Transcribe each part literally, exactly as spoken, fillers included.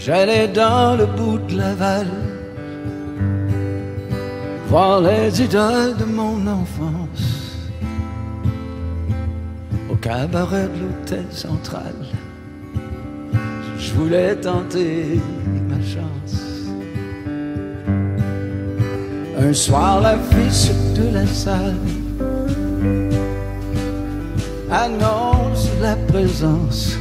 J'allais dans le bout de Laval voir les idoles de mon enfance au cabaret de l'hôtel central. Je voulais tenter ma chance. Un soir, l'affiche de la salle annonce la présence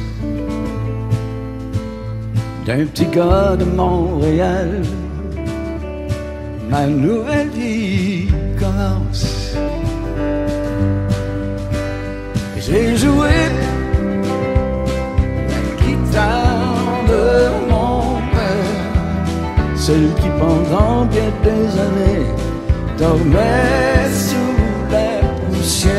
d'un petit gars de Montréal. Ma nouvelle vie commence. J'ai joué la guitare de mon père, celui qui pendant bien des années dormait sous la poussière.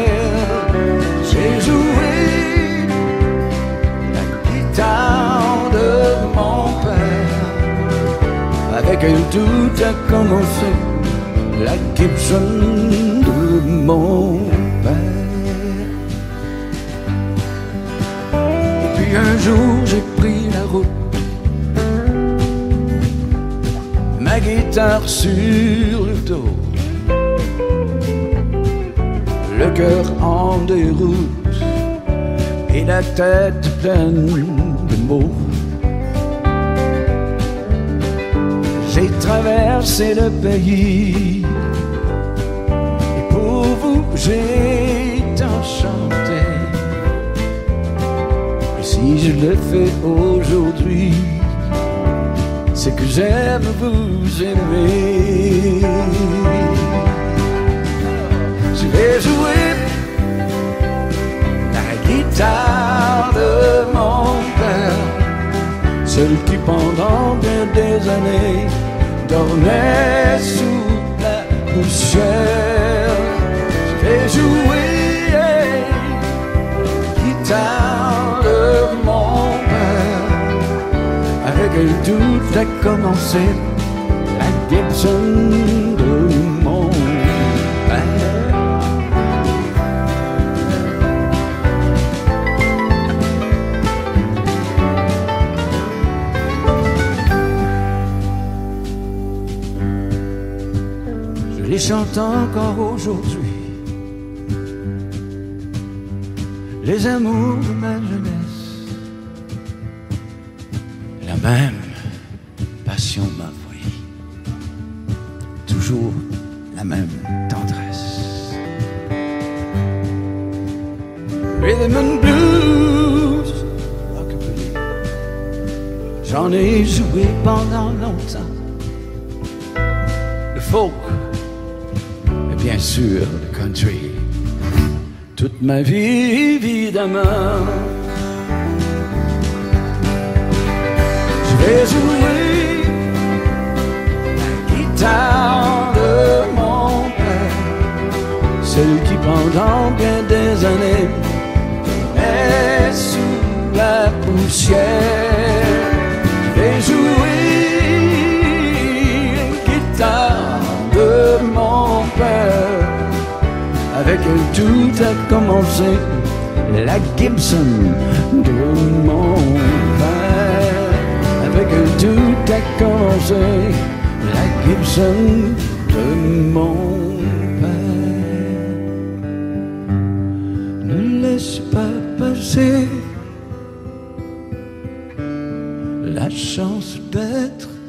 J'ai joué la guitare de mon père, avec un tout a commencé, la Gibson de mon père. Et puis un jour j'ai pris la route, ma guitare sur le dos, le cœur en déroute et la tête pleine de mots. J'ai traversé le pays et pour vous j'ai tant chanté. Et si je le fais aujourd'hui, c'est que j'aime vous aimer. Je vais jouer la guitare de mon père, celui qui pendant bien des années dormait sous la poussière. Je vais jouer la guitare de mon père, avec un tout a commencé, la Gibson de mon père. Je les chante encore aujourd'hui, les amours de ma jeunesse. La même passion m'envahit, toujours la même tendresse. Rhythm and blues, rockabilly, j'en ai joué pendant longtemps. Le folk, et bien sûr le country, toute ma vie évidemment. Je vais jouer la guitare de mon père, celui qui pendant bien des années est sous la poussière. Je vais jouer la guitare de mon père, avec un tout a commencé, la Gibson de mon père. Avec un tout a commencé, la Gibson de mon père. Ne laisse pas passer la chance d'être